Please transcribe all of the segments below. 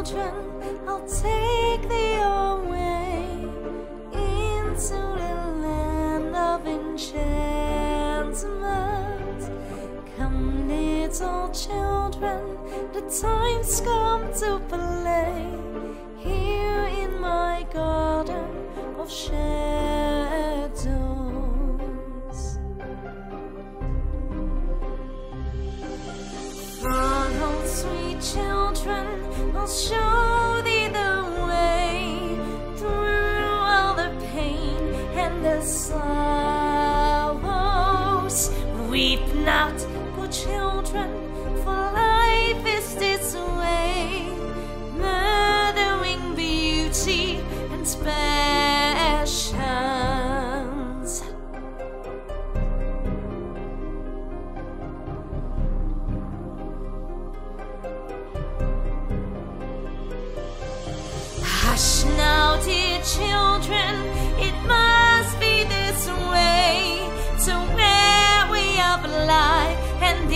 children, I'll take thee away into the land of enchantment. Come, little children, the time's come to play here in my garden of shadows. Follow, sweet children, I'll show thee the way through all the pain and the sorrows. Weep not, poor children, for life is this way, murdering beauty and passions. Hush now, dear children, it must be this way, to weary of life and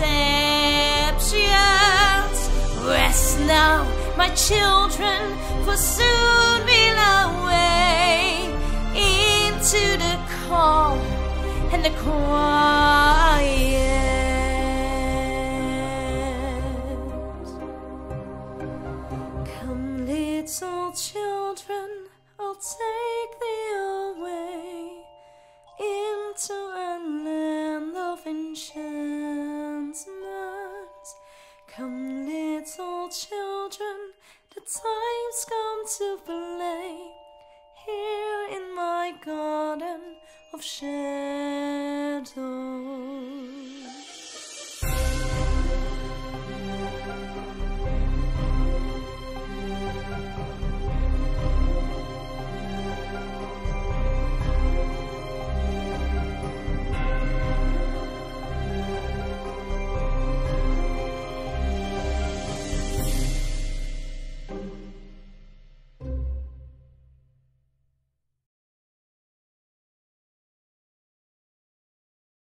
deceptions. Rest now, my children, for soon we'll away into the calm and the quiet. Come, little children, I'll take thee away into a land of enchantment. Come, little children, the time's come to play here in my garden of shadows.